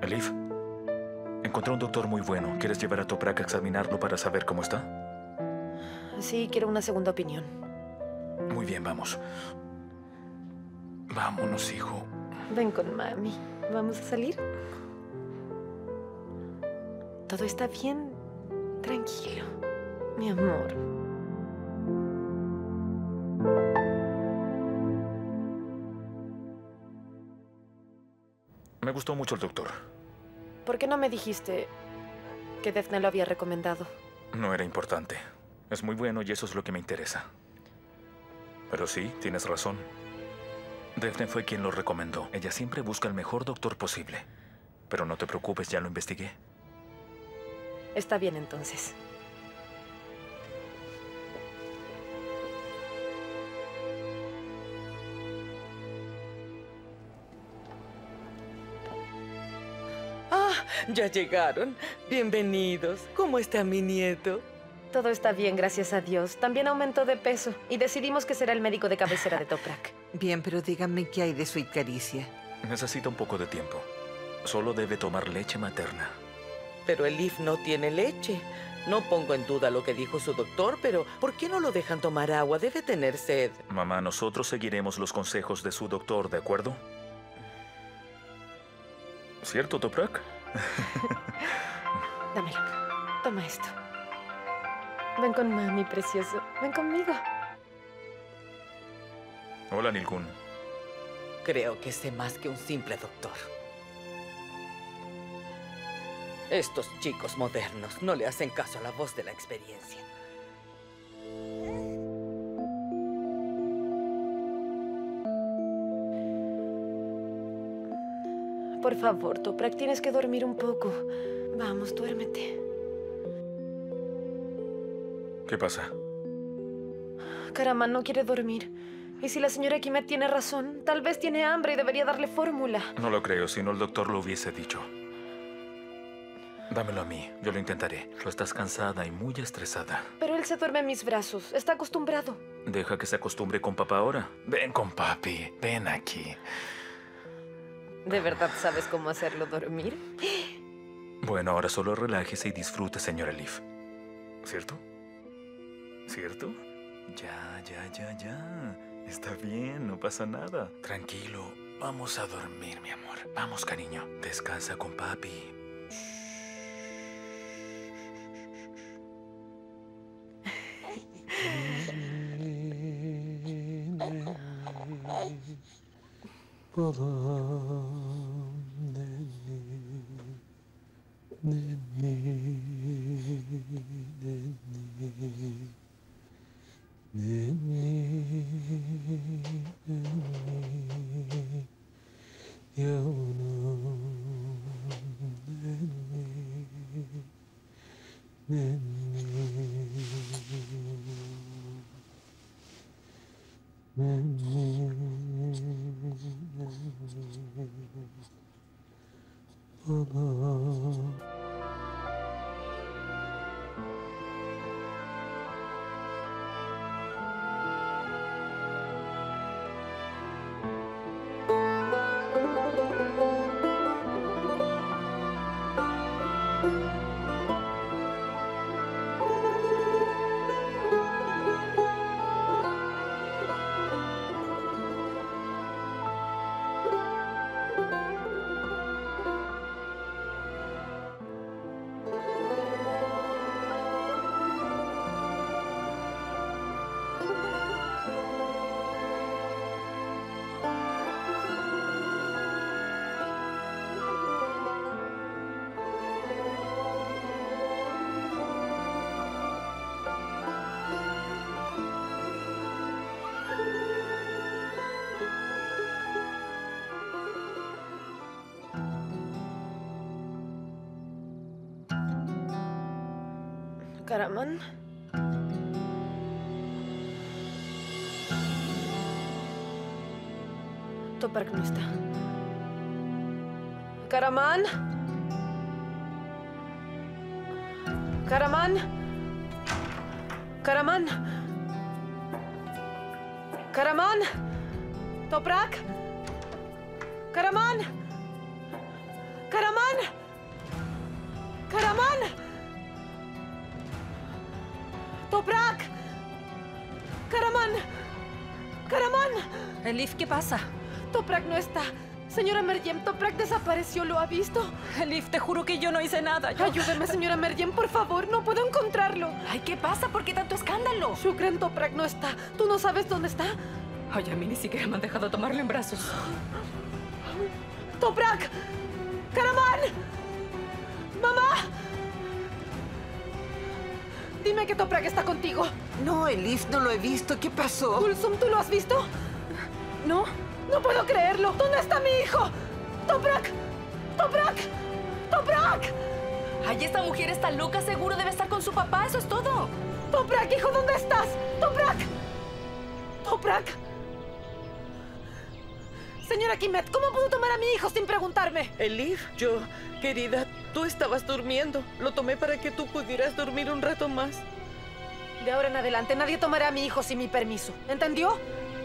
Elif, encontré un doctor muy bueno. ¿Quieres llevar a Toprak a examinarlo para saber cómo está? Sí, quiero una segunda opinión. Muy bien, vamos. Vámonos, hijo. Ven con mami. ¿Vamos a salir? Todo está bien. Tranquilo, mi amor. Me gustó mucho el doctor. ¿Por qué no me dijiste que Daphne lo había recomendado? No era importante. Es muy bueno y eso es lo que me interesa. Pero sí, tienes razón. Daphne fue quien lo recomendó. Ella siempre busca el mejor doctor posible. Pero no te preocupes, ya lo investigué. Está bien, entonces. Ah, ya llegaron. Bienvenidos. ¿Cómo está mi nieto? Todo está bien, gracias a Dios. También aumentó de peso y decidimos que será el médico de cabecera de Toprak. Bien, pero díganme qué hay de su icaricia. Necesita un poco de tiempo. Solo debe tomar leche materna. Pero Elif no tiene leche. No pongo en duda lo que dijo su doctor, pero ¿por qué no lo dejan tomar agua? Debe tener sed. Mamá, nosotros seguiremos los consejos de su doctor, ¿de acuerdo? ¿Cierto, Toprak? Dámelo. Toma esto. Ven con mami, precioso. Ven conmigo. Hola, Nilgun. Creo que sé más que un simple doctor. Estos chicos modernos no le hacen caso a la voz de la experiencia. Por favor, Toprak, tienes que dormir un poco. Vamos, duérmete. ¿Qué pasa? Karaman no quiere dormir. Y si la señora Kimet tiene razón, tal vez tiene hambre y debería darle fórmula. No lo creo, si no el doctor lo hubiese dicho. Dámelo a mí, yo lo intentaré. Tú estás cansada y muy estresada. Pero él se duerme en mis brazos. Está acostumbrado. Deja que se acostumbre con papá ahora. Ven con papi, ven aquí. ¿De verdad sabes cómo hacerlo dormir? Bueno, ahora solo relájese y disfrute, señora Elif. ¿Cierto? ¿Cierto? Ya. Está bien, no pasa nada. Tranquilo, vamos a dormir, mi amor. Vamos, cariño. Descansa con papi. Karaman. Toprak no está. Karaman. Karaman. Karaman. Karaman. Toprak. Karaman. Karaman. ¡Karaman! ¡Toprak! ¡Karaman! ¡Karaman! Elif, ¿qué pasa? Toprak no está. Señora Meryem, Toprak desapareció. ¿Lo ha visto? Elif, te juro que yo no hice nada. Ayúdeme, señora Meryem, por favor. No puedo encontrarlo. Ay, ¿qué pasa? ¿Por qué tanto escándalo? Shukran, Toprak no está. ¿Tú no sabes dónde está? Ay, a mí ni siquiera me han dejado tomarlo en brazos. ¡Toprak! ¡Karaman! ¡Mamá! Dime que Toprak está contigo. No, Elif, no lo he visto. ¿Qué pasó? Gulsum, ¿tú lo has visto? No. ¡No puedo creerlo! ¿Dónde está mi hijo? ¡Toprak! ¡Toprak! ¡Toprak! Ay, esta mujer está loca. Seguro debe estar con su papá. Eso es todo. ¡Toprak, hijo, ¿dónde estás? ¡Toprak! ¡Toprak! Señora Kimet, ¿cómo pudo tomar a mi hijo sin preguntarme? Elif, querida, tú estabas durmiendo. Lo tomé para que tú pudieras dormir un rato más. De ahora en adelante, nadie tomará a mi hijo sin mi permiso. ¿Entendió?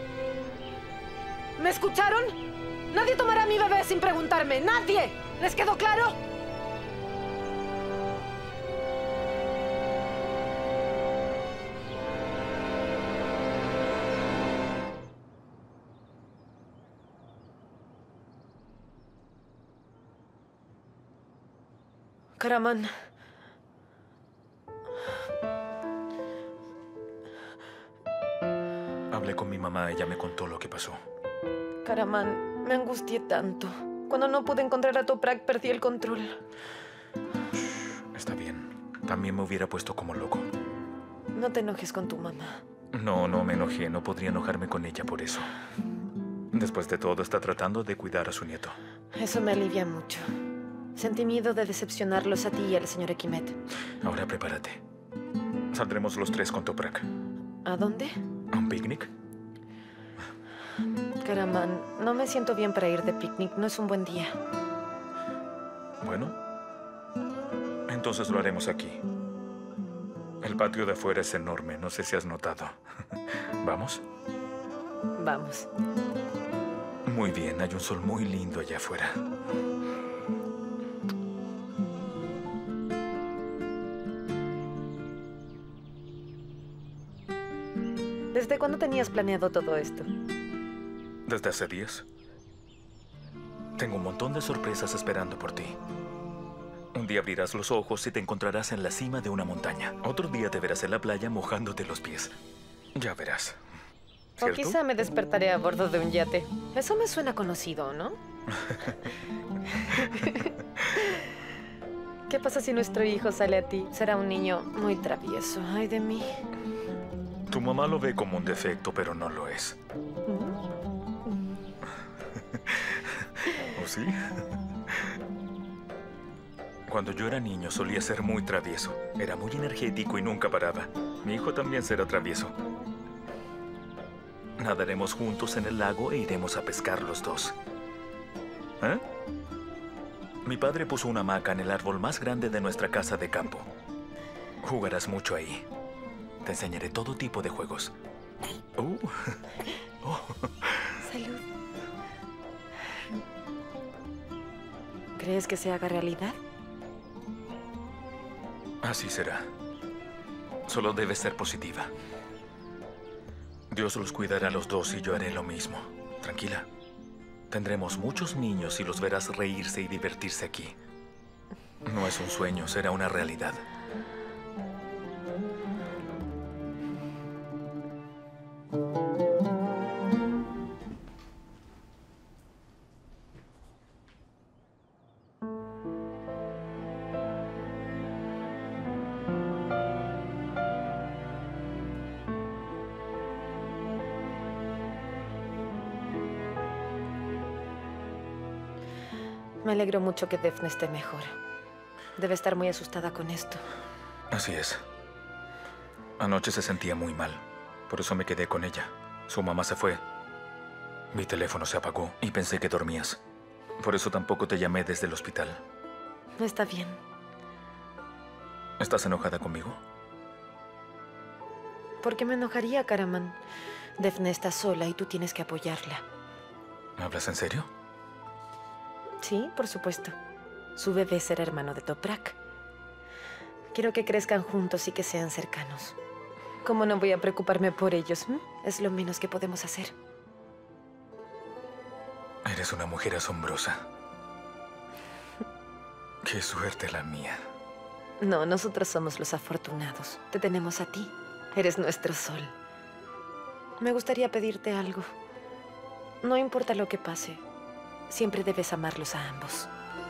¿Me escucharon? Nadie tomará a mi bebé sin preguntarme. ¡Nadie! ¿Les quedó claro? Karaman. Hablé con mi mamá, ella me contó lo que pasó. Karaman, me angustié tanto. Cuando no pude encontrar a Toprak, perdí el control. Está bien. También me hubiera puesto como loco. No te enojes con tu mamá. No me enojé. No podría enojarme con ella por eso. Después de todo, está tratando de cuidar a su nieto. Eso me alivia mucho. Sentí miedo de decepcionarlos a ti y al señor Ekimet. Ahora prepárate. Saldremos los tres con Toprak. ¿A dónde? ¿A un picnic? Karaman, no me siento bien para ir de picnic. No es un buen día. Bueno, entonces lo haremos aquí. El patio de afuera es enorme. No sé si has notado. ¿Vamos? Vamos. Muy bien. Hay un sol muy lindo allá afuera. ¿Desde cuándo tenías planeado todo esto? Desde hace días. Tengo un montón de sorpresas esperando por ti. Un día abrirás los ojos y te encontrarás en la cima de una montaña. Otro día te verás en la playa mojándote los pies. Ya verás. O ¿Cierto? quizá me despertaré a bordo de un yate. Eso me suena conocido, ¿no? ¿Qué pasa si nuestro hijo sale a ti? Será un niño muy travieso. Ay de mí. Tu mamá lo ve como un defecto, pero no lo es. ¿O sí? Cuando yo era niño solía ser muy travieso. Era muy energético y nunca paraba. Mi hijo también será travieso. Nadaremos juntos en el lago e iremos a pescar los dos. ¿Eh? Mi padre puso una hamaca en el árbol más grande de nuestra casa de campo. Jugarás mucho ahí. Te enseñaré todo tipo de juegos. Oh. Salud. ¿Crees que se haga realidad? Así será. Solo debes ser positiva. Dios los cuidará a los dos y yo haré lo mismo. Tranquila. Tendremos muchos niños y los verás reírse y divertirse aquí. No es un sueño, será una realidad. Me alegro mucho que Defne esté mejor. Debe estar muy asustada con esto. Así es. Anoche se sentía muy mal. Por eso me quedé con ella. Su mamá se fue. Mi teléfono se apagó y pensé que dormías. Por eso tampoco te llamé desde el hospital. Está bien. ¿Estás enojada conmigo? ¿Por qué me enojaría, Karaman? Defne está sola y tú tienes que apoyarla. ¿Hablas en serio? Sí, por supuesto. Su bebé será hermano de Toprak. Quiero que crezcan juntos y que sean cercanos. ¿Cómo no voy a preocuparme por ellos? Es lo menos que podemos hacer. Eres una mujer asombrosa. Qué suerte la mía. No, nosotros somos los afortunados. Te tenemos a ti. Eres nuestro sol. Me gustaría pedirte algo. No importa lo que pase, siempre debes amarlos a ambos.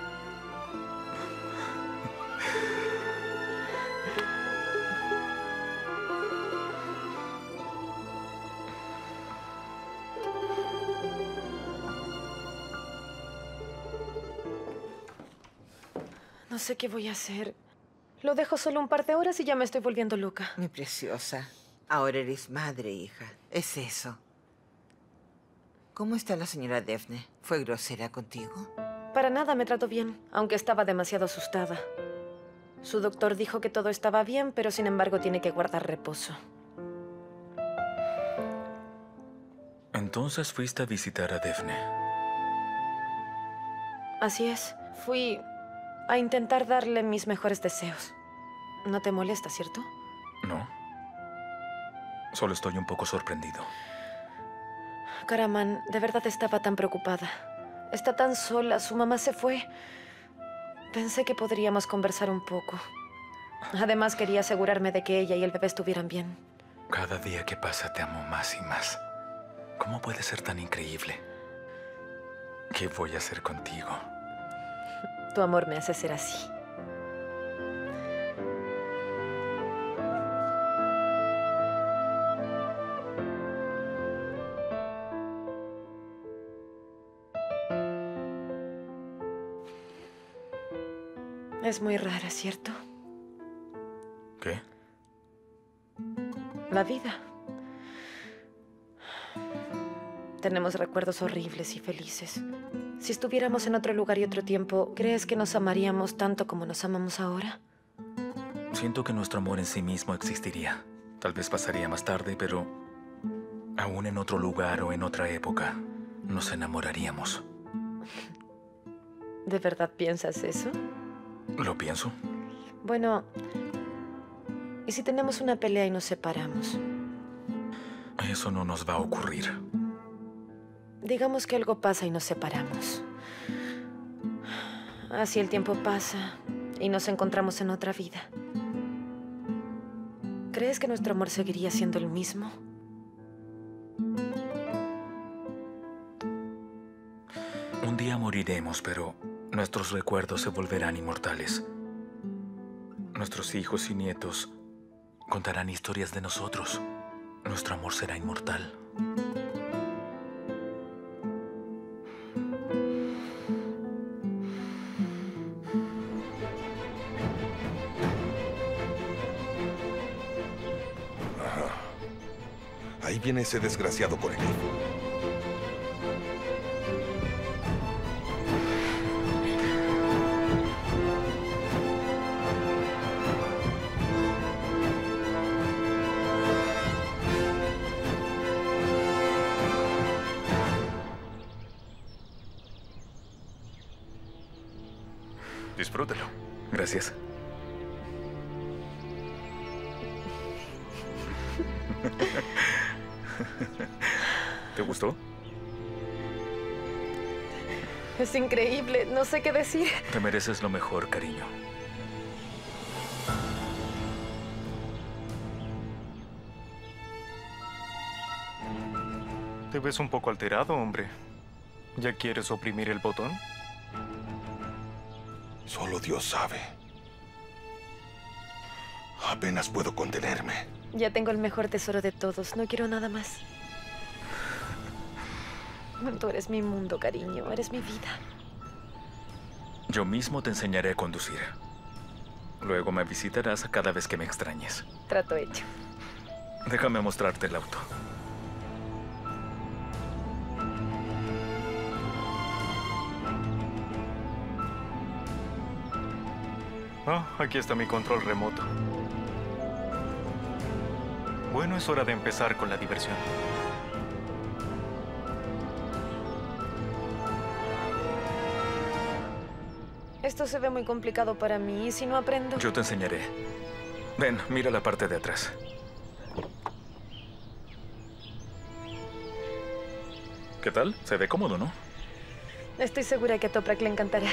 No sé qué voy a hacer. Lo dejo solo un par de horas y ya me estoy volviendo loca. Mi preciosa, ahora eres madre, hija. Es eso. ¿Cómo está la señora Daphne? ¿Fue grosera contigo? Para nada me trató bien, aunque estaba demasiado asustada. Su doctor dijo que todo estaba bien, pero sin embargo tiene que guardar reposo. Entonces fuiste a visitar a Daphne. Así es. Fui a intentar darle mis mejores deseos. No te molesta, ¿cierto? No. Solo estoy un poco sorprendido. Karaman, de verdad estaba tan preocupada. Está tan sola, su mamá se fue. Pensé que podríamos conversar un poco. Además, quería asegurarme de que ella y el bebé estuvieran bien. Cada día que pasa te amo más y más. ¿Cómo puede ser tan increíble? ¿Qué voy a hacer contigo? Tu amor me hace ser así. Es muy rara, ¿cierto? ¿Qué? La vida. Tenemos recuerdos horribles y felices. Si estuviéramos en otro lugar y otro tiempo, ¿crees que nos amaríamos tanto como nos amamos ahora? Siento que nuestro amor en sí mismo existiría. Tal vez pasaría más tarde, pero aún en otro lugar o en otra época, nos enamoraríamos. ¿De verdad piensas eso? ¿Lo pienso? Bueno, ¿y si tenemos una pelea y nos separamos? Eso no nos va a ocurrir. Digamos que algo pasa y nos separamos. Así el tiempo pasa y nos encontramos en otra vida. ¿Crees que nuestro amor seguiría siendo el mismo? Un día moriremos, pero nuestros recuerdos se volverán inmortales. Nuestros hijos y nietos contarán historias de nosotros. Nuestro amor será inmortal. Ahí viene ese desgraciado con el hijo. Disfrútelo. Gracias. ¿Te gustó? Es increíble, no sé qué decir. Te mereces lo mejor, cariño. Te ves un poco alterado, hombre. ¿Ya quieres oprimir el botón? Solo Dios sabe. Apenas puedo contenerme. Ya tengo el mejor tesoro de todos, no quiero nada más. Tú eres mi mundo, cariño, eres mi vida. Yo mismo te enseñaré a conducir. Luego me visitarás cada vez que me extrañes. Trato hecho. Déjame mostrarte el auto. Ah, aquí está mi control remoto. Bueno, es hora de empezar con la diversión. Esto se ve muy complicado para mí. ¿Y si no aprendo? Yo te enseñaré. Ven, mira la parte de atrás. ¿Qué tal? Se ve cómodo, ¿no? Estoy segura que a Toprak le encantará.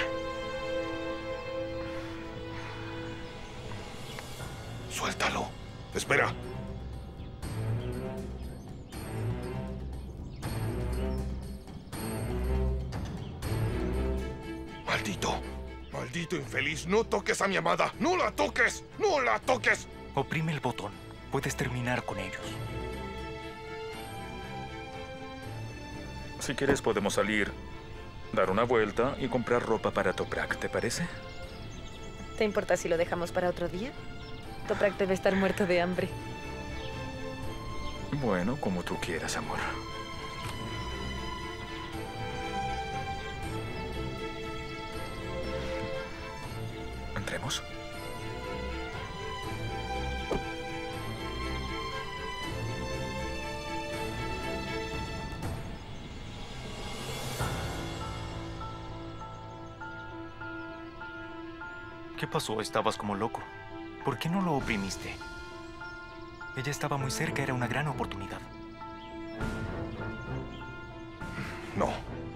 Suéltalo. Espera. Maldito. Maldito infeliz. No toques a mi amada. ¡No la toques! ¡No la toques! Oprime el botón. Puedes terminar con ellos. Si quieres, podemos salir, dar una vuelta y comprar ropa para Toprak, ¿te parece? ¿Te importa si lo dejamos para otro día? Toprak debe estar muerto de hambre. Bueno, como tú quieras, amor. ¿Entremos? ¿Qué pasó? Estabas como loco. ¿Por qué no lo oprimiste? Ella estaba muy cerca, era una gran oportunidad. No.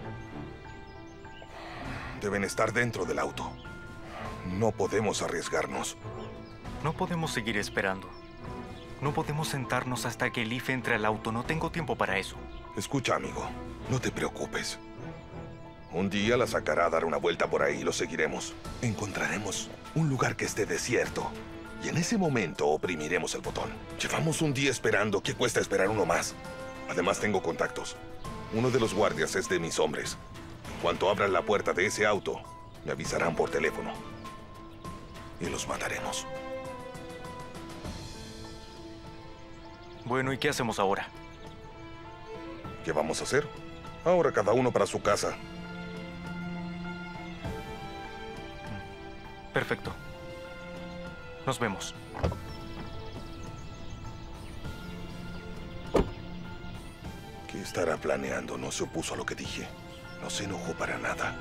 Deben estar dentro del auto. No podemos arriesgarnos. No podemos seguir esperando. No podemos sentarnos hasta que Elif entre al auto. No tengo tiempo para eso. Escucha, amigo. No te preocupes. Un día la sacará a dar una vuelta por ahí y lo seguiremos. Encontraremos un lugar que esté desierto. Y en ese momento oprimiremos el botón. Llevamos un día esperando. ¿Qué cuesta esperar uno más? Además tengo contactos. Uno de los guardias es de mis hombres. En cuanto abran la puerta de ese auto, me avisarán por teléfono. Y los mataremos. Bueno, ¿y qué hacemos ahora? ¿Qué vamos a hacer? Ahora cada uno para su casa. Perfecto. Nos vemos. ¿Qué estará planeando? No se opuso a lo que dije. No se enojó para nada.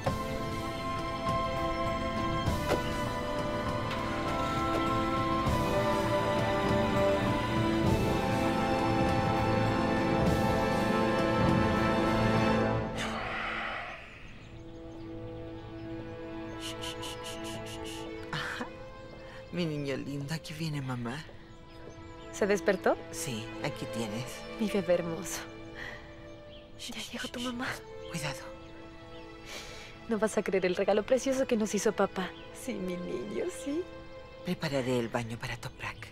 Mi niño lindo, aquí viene mamá. ¿Se despertó? Sí, aquí tienes. Mi bebé hermoso. Ya llegó tu mamá. Cuidado. No vas a creer el regalo precioso que nos hizo papá. Sí, mi niño, sí. Prepararé el baño para Toprak.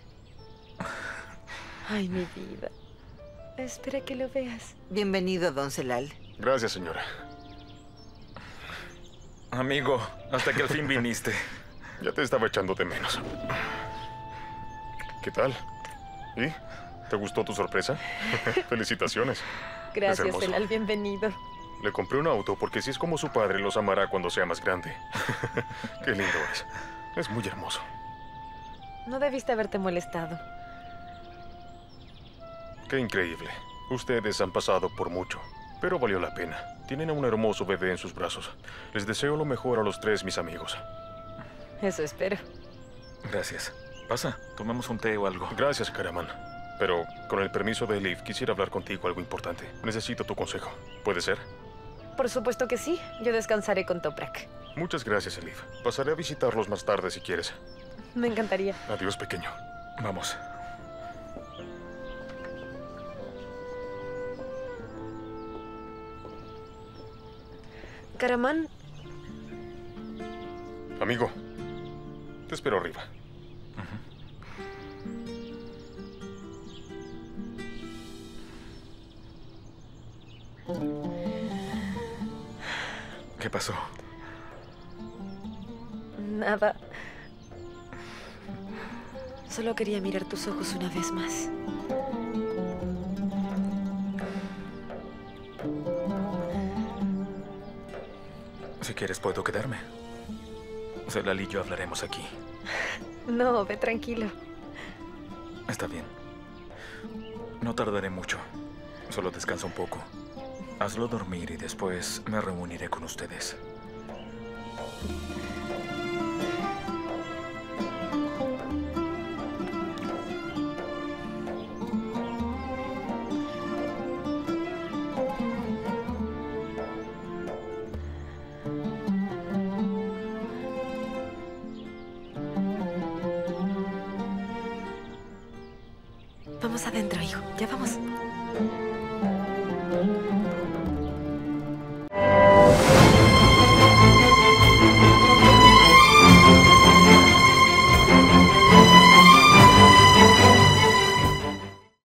Ay, mi vida. Espera que lo veas. Bienvenido, don Celal. Gracias, señora. Amigo, hasta que al fin viniste. Ya te estaba echando de menos. ¿Qué tal? ¿Y? ¿Te gustó tu sorpresa? Felicitaciones. Gracias, hermoso. Celal, bienvenido. Le compré un auto porque si es como su padre, los amará cuando sea más grande. Qué lindo es. Es muy hermoso. No debiste haberte molestado. Qué increíble. Ustedes han pasado por mucho, pero valió la pena. Tienen a un hermoso bebé en sus brazos. Les deseo lo mejor a los tres, mis amigos. Eso espero. Gracias. Pasa, tomemos un té o algo. Gracias, Karaman. Pero, con el permiso de Elif, quisiera hablar contigo algo importante. Necesito tu consejo. ¿Puede ser? Por supuesto que sí. Yo descansaré con Toprak. Muchas gracias, Elif. Pasaré a visitarlos más tarde si quieres. Me encantaría. Adiós, pequeño. Vamos. Karaman, Amigo, te espero arriba. ¿Qué pasó? nada. Solo quería mirar tus ojos una vez más. Si quieres, puedo quedarme. Celal y yo hablaremos aquí. No, ve tranquilo. Está bien. No tardaré mucho. Solo descansa un poco. Hazlo dormir y después me reuniré con ustedes. Vamos adentro, hijo. Ya vamos.